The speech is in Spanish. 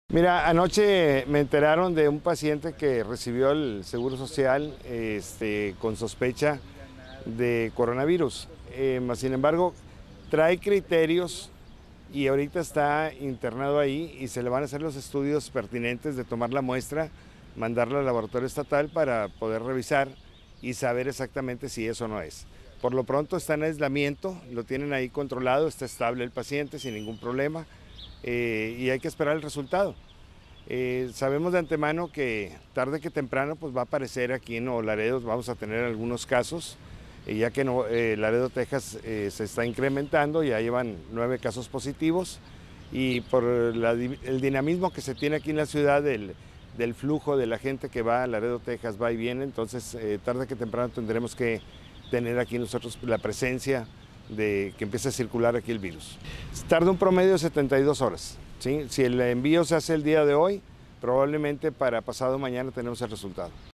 Mira, anoche me enteraron de un paciente que recibió el Seguro Social con sospecha de coronavirus. Sin embargo, trae criterios y ahorita está internado ahí y se le van a hacer los estudios pertinentes de tomar la muestra, mandarla al laboratorio estatal para poder revisar y saber exactamente si eso no es. Por lo pronto está en aislamiento, lo tienen ahí controlado, está estable el paciente sin ningún problema. Y hay que esperar el resultado. Sabemos de antemano que tarde que temprano pues va a aparecer aquí en Nuevo Laredo, vamos a tener algunos casos, ya que Laredo, Texas se está incrementando, ya llevan 9 casos positivos y por el dinamismo que se tiene aquí en la ciudad del flujo de la gente que va a Laredo, Texas, va y viene, entonces tarde que temprano tendremos que tener aquí nosotros la presencia de que empiece a circular aquí el virus. Tarda un promedio de 72 horas. ¿Sí? Si el envío se hace el día de hoy, probablemente para pasado mañana tenemos el resultado.